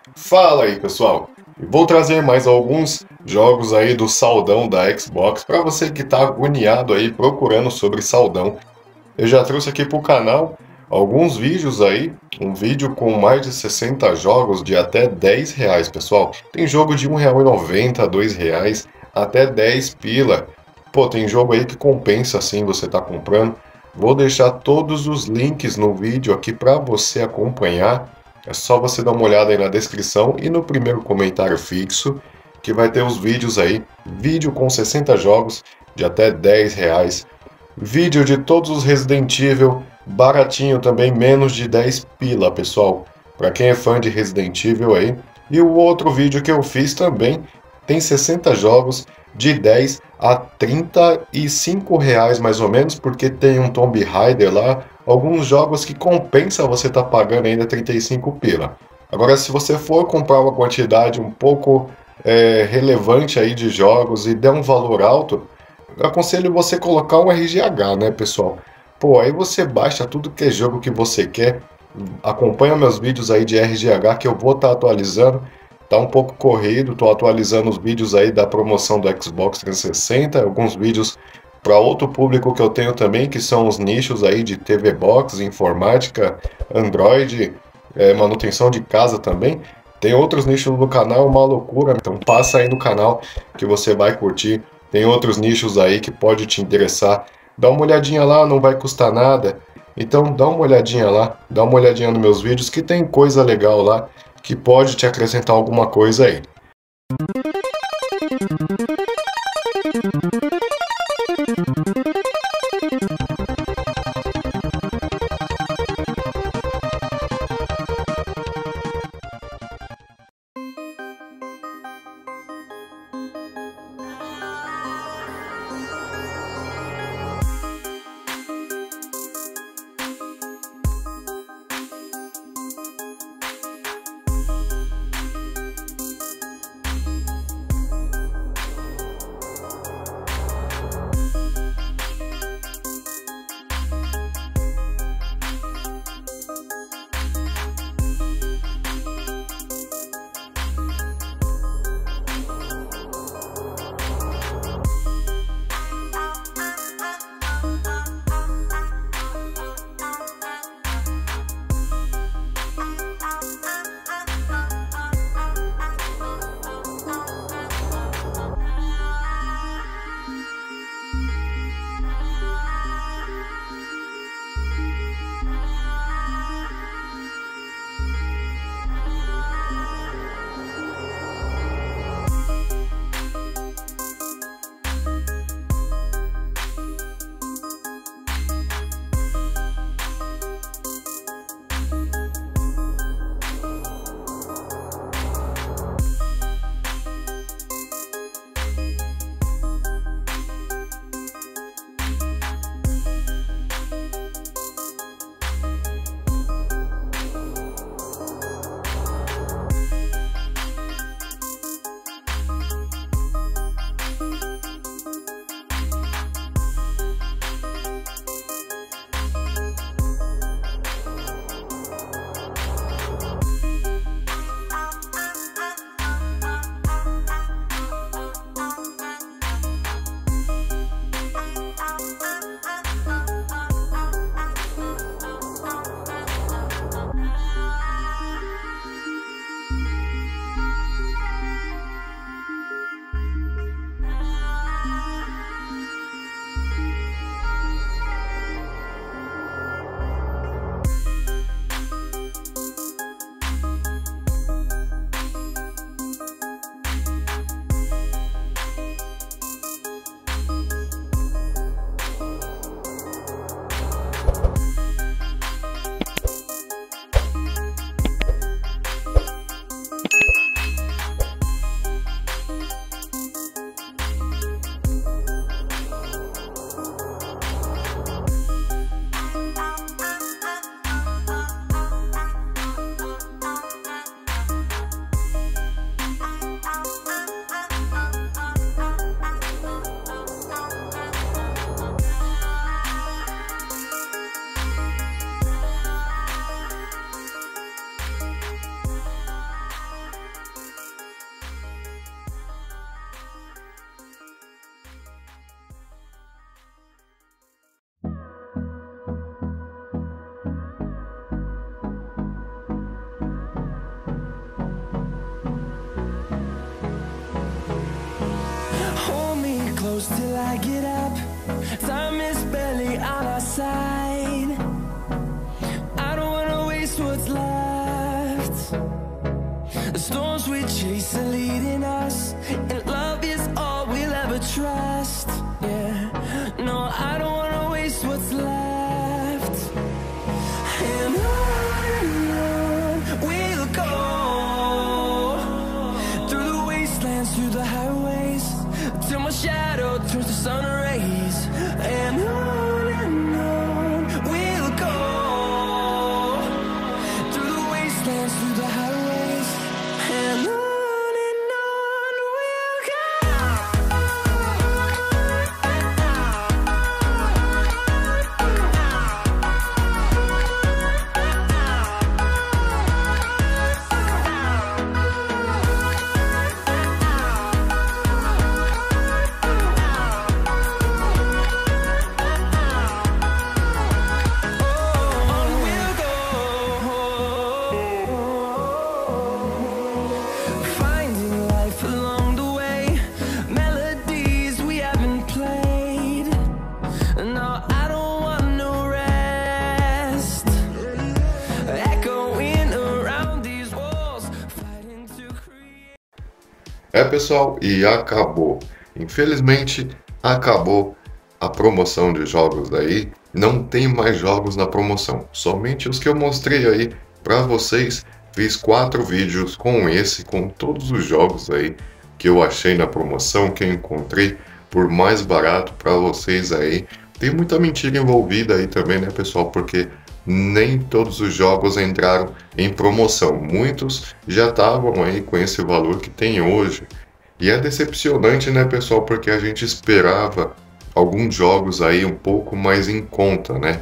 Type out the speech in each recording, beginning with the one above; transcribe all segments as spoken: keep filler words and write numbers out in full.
Fala aí, pessoal! E vou trazer mais alguns jogos aí do saldão da Xbox para você que está agoniado aí procurando sobre saldão. Eu já trouxe aqui para o canal alguns vídeos aí, um vídeo com mais de sessenta jogos de até dez reais, pessoal. Tem jogo de um real e noventa, dois reais, até dez pila. Pô, tem jogo aí que compensa assim você tá comprando. Vou deixar todos os links no vídeo aqui para você acompanhar. É só você dar uma olhada aí na descrição e no primeiro comentário fixo, que vai ter os vídeos aí. Vídeo com sessenta jogos de até dez reais. Vídeo de todos os Resident Evil, baratinho também, menos de dez pila, pessoal. Para quem é fã de Resident Evil aí. E o outro vídeo que eu fiz também tem sessenta jogos de dez a trinta e cinco reais mais ou menos, porque tem um Tomb Raider lá, alguns jogos que compensa você estar tá pagando ainda trinta e cinco pila. Agora, se você for comprar uma quantidade um pouco é, relevante aí de jogos e der um valor alto, eu aconselho você colocar um R G H, né, pessoal? Pô, aí você baixa tudo que é jogo que você quer, acompanha meus vídeos aí de R G H que eu vou estar tá atualizando. Tá um pouco corrido, tô atualizando os vídeos aí da promoção do Xbox trezentos e sessenta, alguns vídeos para outro público que eu tenho também, que são os nichos aí de T V Box, informática, Android, é, manutenção de casa também. Tem outros nichos no canal, uma loucura, então passa aí no canal que você vai curtir. Tem outros nichos aí que pode te interessar. Dá uma olhadinha lá, não vai custar nada. Então dá uma olhadinha lá, dá uma olhadinha nos meus vídeos que tem coisa legal lá que pode te acrescentar alguma coisa aí. close till I get up. Time is barely on our side. I don't wanna waste what's left. The storms we chase are leading us, and love is all we'll ever trust. Yeah, no, I don't wanna waste what's left. And on and on we'll go, through the wastelands, through the highways, till my shadow turns to sun rays. And on and on we'll go, through the wastelands, through the highways, and on. É, pessoal, e acabou. Infelizmente, acabou a promoção de jogos daí. Não tem mais jogos na promoção. Somente os que eu mostrei aí para vocês. Fiz quatro vídeos com esse, com todos os jogos aí que eu achei na promoção, que eu encontrei por mais barato para vocês aí. Tem muita mentira envolvida aí também, né, pessoal? Porque nem todos os jogos entraram em promoção. Muitos já estavam aí com esse valor que tem hoje. E é decepcionante, né, pessoal? Porque a gente esperava alguns jogos aí um pouco mais em conta, né?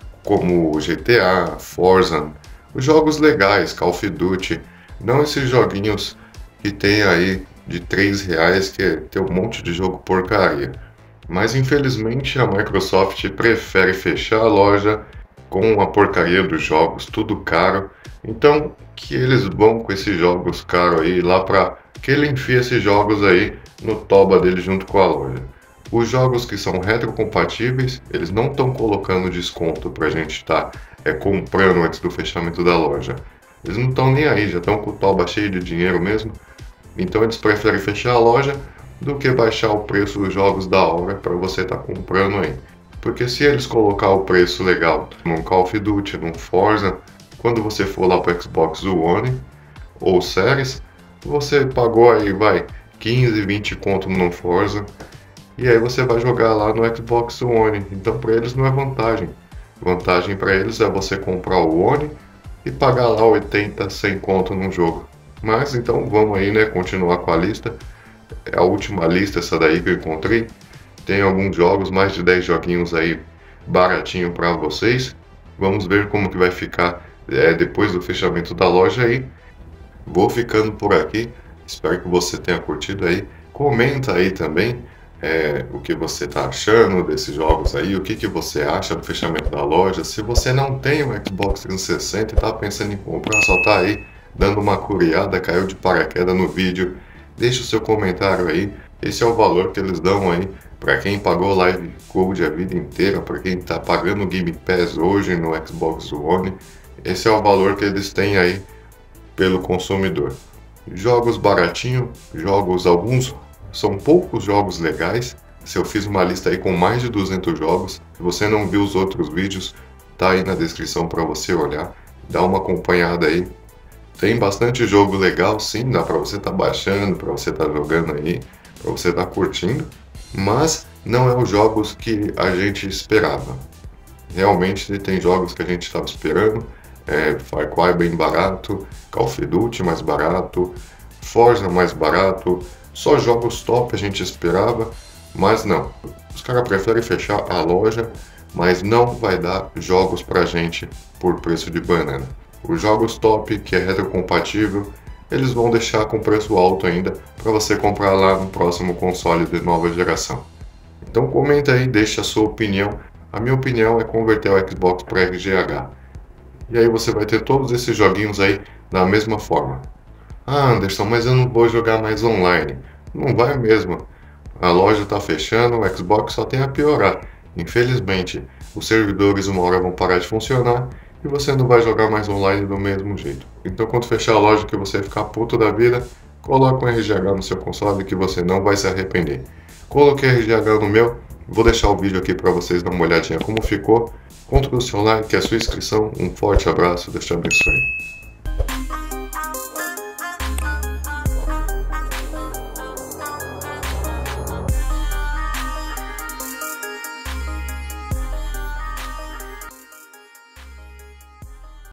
Como G T A, Forza, os jogos legais, Call of Duty. Não esses joguinhos que tem aí de três reais, que tem um monte de jogo porcaria. Mas infelizmente a Microsoft prefere fechar a loja com a porcaria dos jogos, tudo caro. Então, que eles vão com esses jogos caros aí lá para que ele enfie esses jogos aí no toba dele junto com a loja. Os jogos que são retrocompatíveis, eles não estão colocando desconto pra gente estar tá, é, comprando antes do fechamento da loja. Eles não estão nem aí, já estão com o toba cheio de dinheiro mesmo. Então eles preferem fechar a loja do que baixar o preço dos jogos da hora para você estar tá comprando aí. Porque se eles colocar o preço legal num Call of Duty, num Forza, quando você for lá para Xbox One ou Series, você pagou aí, vai, quinze, vinte conto num Forza, e aí você vai jogar lá no Xbox One. Então para eles não é vantagem. Vantagem para eles é você comprar o One e pagar lá oitenta, cem conto num jogo. Mas então vamos aí, né, continuar com a lista. É a última lista essa daí que eu encontrei. Tem alguns jogos, mais de dez joguinhos aí baratinho para vocês. Vamos ver como que vai ficar é, depois do fechamento da loja aí. Vou ficando por aqui. Espero que você tenha curtido aí. Comenta aí também é, o que você está achando desses jogos aí. O que, que você acha do fechamento da loja. Se você não tem o Xbox trezentos e sessenta e está pensando em comprar, só tá aí dando uma curiada, caiu de paraquedas no vídeo. Deixe o seu comentário aí. Esse é o valor que eles dão aí para quem pagou Live Gold a vida inteira, para quem está pagando o Game Pass hoje no Xbox One. Esse é o valor que eles têm aí pelo consumidor. Jogos baratinho, jogos alguns, são poucos jogos legais. Se eu fiz uma lista aí com mais de duzentos jogos, se você não viu os outros vídeos, tá aí na descrição para você olhar, dá uma acompanhada aí. Tem bastante jogo legal, sim, dá para você estar tá baixando, para você estar tá jogando aí, para você estar tá curtindo, mas não é os jogos que a gente esperava. Realmente tem jogos que a gente estava esperando, é, Far Cry bem barato, Call of Duty mais barato, Forza mais barato, só jogos top a gente esperava, mas não. Os caras preferem fechar a loja, mas não vai dar jogos pra gente por preço de banana. Os jogos top, que é retrocompatível, eles vão deixar com preço alto ainda para você comprar lá no próximo console de nova geração. Então comenta aí, deixa a sua opinião. A minha opinião é converter o Xbox para R G H. E aí você vai ter todos esses joguinhos aí da mesma forma. Ah, Anderson, mas eu não vou jogar mais online. Não vai mesmo. A loja está fechando, o Xbox só tem a piorar. Infelizmente, os servidores uma hora vão parar de funcionar e você não vai jogar mais online do mesmo jeito. Então quando fechar a loja que você ficar puto da vida, coloca um R G H no seu console que você não vai se arrepender. Coloquei R G H no meu, vou deixar o vídeo aqui para vocês dar uma olhadinha como ficou. Conto com o seu like e a sua inscrição. Um forte abraço, Deus te abençoe.